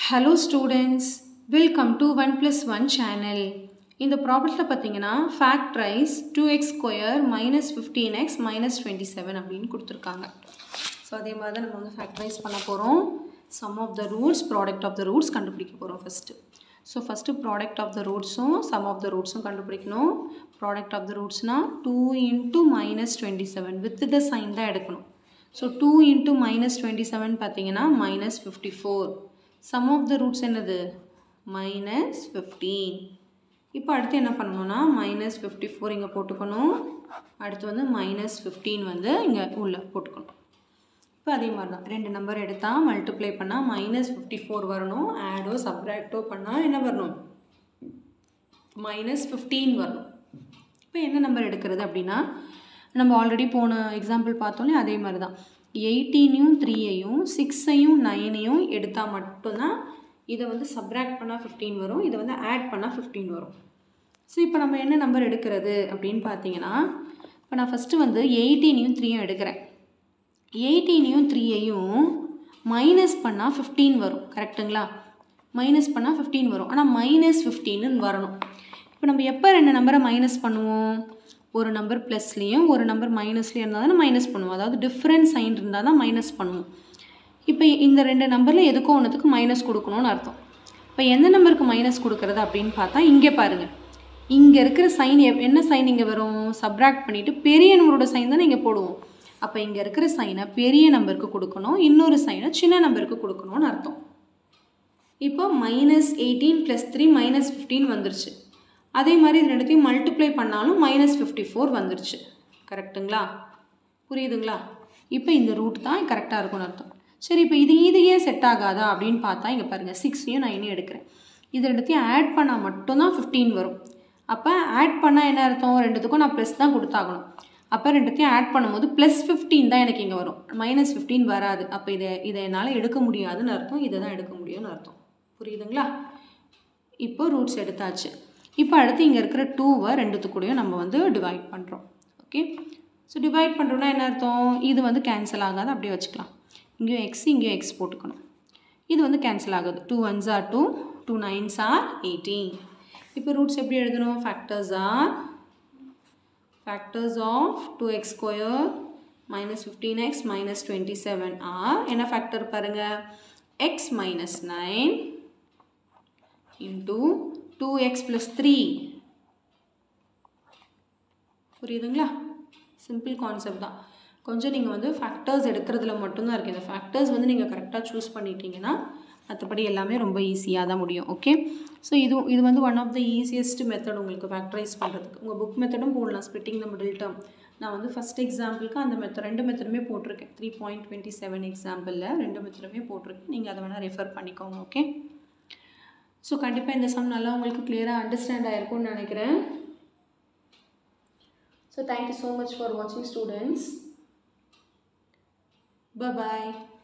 Hello students, welcome to 1 plus 1 channel. In the problem pathina factorize 2x square minus 15x minus 27 அப்படினு கொடுத்திருக்காங்க. So அதே மாதிரி தான் நம்ம வந்து factorize பண்ண போறோம். Sum of the roots, product of the roots கண்டுபிடிக்க போறோம் first. So first product of the roots sum of the roots கண்டுபிடிக்கணும். Product of the roots னா 2 into minus 27 with the sign தான் எடுக்கணும். So 2 into minus 27 பாத்தீங்கன்னா minus 54. Sum of the roots என்னது minus 15. இப்போ அடுத்து என்ன பண்ணணும்னா minus 54 இங்க போட்டுக்கணும். அடுத்து வந்து minus 15 வந்து இங்க உள்ள போட்டுக்கணும். இப்போ அதே மாதிரி தான் ரெண்டு நம்பர் எடுத்தா மல்டிப்ளை பண்ணா minus 54 வரணும். ஆடோ சப்ட்ராக்டோ பண்ணா என்ன வரணும் minus 15 வரணும். இப்போ என்ன நம்பர் எடுக்கிறது அப்படின்னா நம்ம ஆல்ரெடி போன எக்ஸாம்பிள் பார்த்தோம்ல அதே மாதிரி தான் 18யும் 3யையும் 6யையும் 9யையும் எடுத்தா மட்டும் தான் இத வந்து சப்ட்ராக்ட் பண்ணா 15 வரும். இத வந்து ஆட் பண்ணா 15 வரும். சோ இப்போ நம்ம என்ன நம்பர் எடுக்கிறது அப்படினு பாத்தீங்கன்னா இப்போ நான் ஃபர்ஸ்ட் வந்து 18யும் 3யும் எடுக்கறேன். 18யும் 3யையும் மைனஸ் பண்ணா 15 வரும். கரெக்ட்டுங்களா? மைனஸ் பண்ணா 15 வரும். ஆனா மைனஸ் 15 ன்னு வரணும். இப்போ நம்ம எப்ப ரெண்டு நம்பரை மைனஸ் பண்ணுவோம்? ஒரு நம்பர் ப்ளஸ்லயும் ஒரு நம்பர் மைனஸ்லயும் இருந்தா தான் மைனஸ் பண்ணுவோம். அதாவது டிஃபரன்ட் சைன் இருந்தா தான் மைனஸ் பண்ணுவோம். இப்போ இந்த ரெண்டு நம்பர்ல எதுக்கோ ஒண்ணுத்துக்கு மைனஸ் கொடுக்கணும்னு அர்த்தம். இப்போ எந்த நம்பருக்கு மைனஸ் கொடுக்கிறது அப்படினு பார்த்தா இங்க பாருங்க. இங்க இருக்கிற சைன் என்ன சைன் இங்க வரும்? சப்ட்ராக்ட் பண்ணிட்டு பெரிய நம்பரோட சைன் தான் இங்க போடுவோம். அப்ப இங்க இருக்கிற சைனை பெரிய நம்பருக்கு கொடுக்கணும். இன்னொரு சைனை சின்ன நம்பருக்கு கொடுக்கணும்னு அர்த்தம். இப்போ -18 + 3 -15 வந்துருச்சு. அதே மாதிரி இது ரெண்டுத்தையும் மல்டிப்ளை பண்ணாலும் -54 வந்துருச்சு. கரெக்ட்டுங்களா? புரியுதுங்களா? இப்போ இந்த ரூட் தான் கரெக்ட்டா இருக்கும்னு அர்த்தம். சரி இப்போ இது ஏன் செட் ஆகாதா அப்படினு பார்த்தா இங்க பாருங்க 6யும் 9யும் எடுக்கிறேன். இது ரெண்டுத்தையும் ஆட் பண்ணா மட்டும் தான் 15 வரும். அப்ப ஆட் பண்ணா என்ன அர்த்தம்? ரெண்டுத்துக்கும் நான் பிளஸ் தான் கொடுத்தாகணும். அப்ப ரெண்டுத்தையும் ஆட் பண்ணும்போது +15 தான் எனக்கு இங்க வரும். -15 வராது. அப்ப இத என்னால எடுக்க முடியாதுன்னு அர்த்தம். இத தான் எடுக்க முடியும்னு அர்த்தம். புரியுதுங்களா? இப்போ ரூட்ஸ் எடுத்தாச்சு. இப்போ அடுத்து இங்க இருக்கிற 2வை ரெண்டுத்து கூடயும் நம்ம வந்து டிவைட் பண்றோம். ஓகே? சோ டிவைட் பண்றோம்னா என்ன அர்த்தம்? இது வந்து கேன்சல் ஆகாது. அப்படியே வச்சுக்கலாம். இங்கேயும் x இங்கேயும் x போட்டுக்கணும். இது வந்து கேன்சல் ஆகாது. 2 1s are 2, 2 9s are 18. இப்போ ரூட்ஸ் எப்படி எழுதணும்? factors of 2x square minus 15x minus 27 are என்ன factor பாருங்க? x minus 9 into 2x plus 3. புரியுதுங்களா? சிம்பிள் கான்செப்ட் தான். கொஞ்சம் நீங்க வந்து ஃபேக்டர்ஸ் எடுக்கிறதுல மட்டும் தான் இருக்கு. இந்த ஃபேக்டர்ஸ் வந்து நீங்க கரெக்ட்டா சூஸ் பண்ணிட்டீங்கன்னா மத்தபடி எல்லாமே ரொம்ப ஈஸியா தான் முடியும். ஓகே? சோ இது வந்து one of the easiest method உங்களுக்கு ஃபேக்டரைஸ் பண்றதுக்கு. உங்க புக் மெத்தடும் போடலாம் splitting the middle term. நான் வந்து ஃபர்ஸ்ட் எக்ஸாம்பிளுக்கு அந்த மெத்தட் ரெண்டு மெத்தடுமே போட்டுருக்கேன். 3.27 எக்ஸாம்பிள்ல ரெண்டு மெத்தடுமே போட்டுருக்கேன். நீங்க அத வேணா ரெஃபர் பண்ணிக்கோங்க. ஓகே? சோ கண்டிப்பா இந்த சம் நல்லா உங்களுக்கு clear-ஆ அண்டர்ஸ்டாண்ட் ஆயிருக்கும்னு நினைக்கிறேன். So thank you so much for watching students. Bye bye.